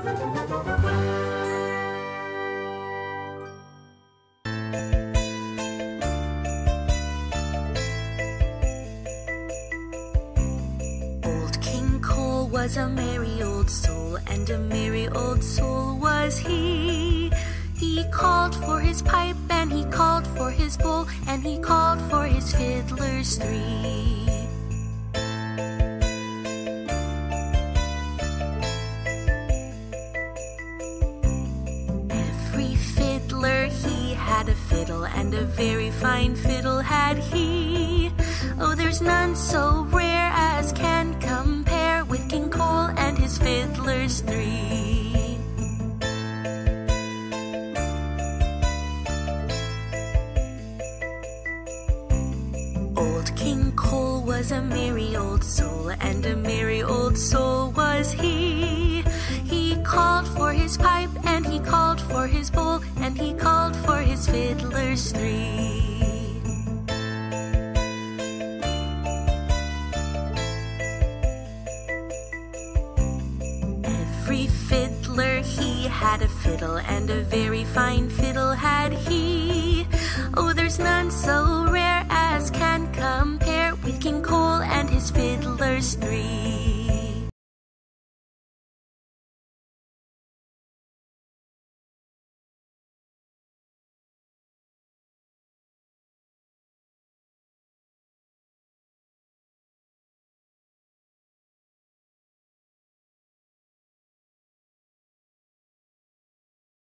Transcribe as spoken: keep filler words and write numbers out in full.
Was a merry old soul, and a merry old soul was he. He called for his pipe, and he called for his bowl, and he called for his fiddlers three. Every fiddler he had a fiddle, and a very fine fiddle had he. Oh, there's none so rare as can compare with King Cole and his fiddlers three. Old King Cole was a merry old soul, and a merry old soul was he. He called for his pipe, and he called for his bowl, and he called for his fiddlers three. He had a fiddle, and a very fine fiddle had he. Oh, there's none so rare as can compare with King Cole and his fiddlers three.